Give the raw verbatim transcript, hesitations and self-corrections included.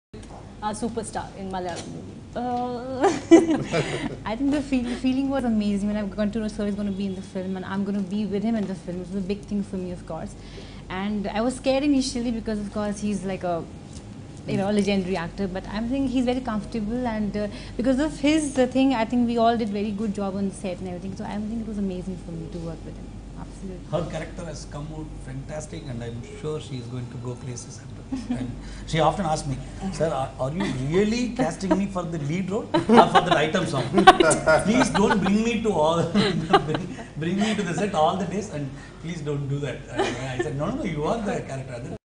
Our superstar in Malayalam movie? Uh, I think the feel, feeling was amazing when I got to know Sir is going to be in the film and I'm going to be with him in the film. It was a big thing for me, of course. And I was scared initially because, of course, he's like a you know legendary actor. But I'm thinking he's very comfortable, and uh, because of his uh, thing, I think we all did very good job on the set and everything. So I think it was amazing for me to work with him. Absolutely. Her character has come out fantastic, and I'm sure she is going to go places. And she often asks me, "Sir, are, are you really casting me for the lead role or for the item song? Please don't bring me to all, bring, bring me to the set all the days, and please don't do that." And I said, "No, no, no, you are the character."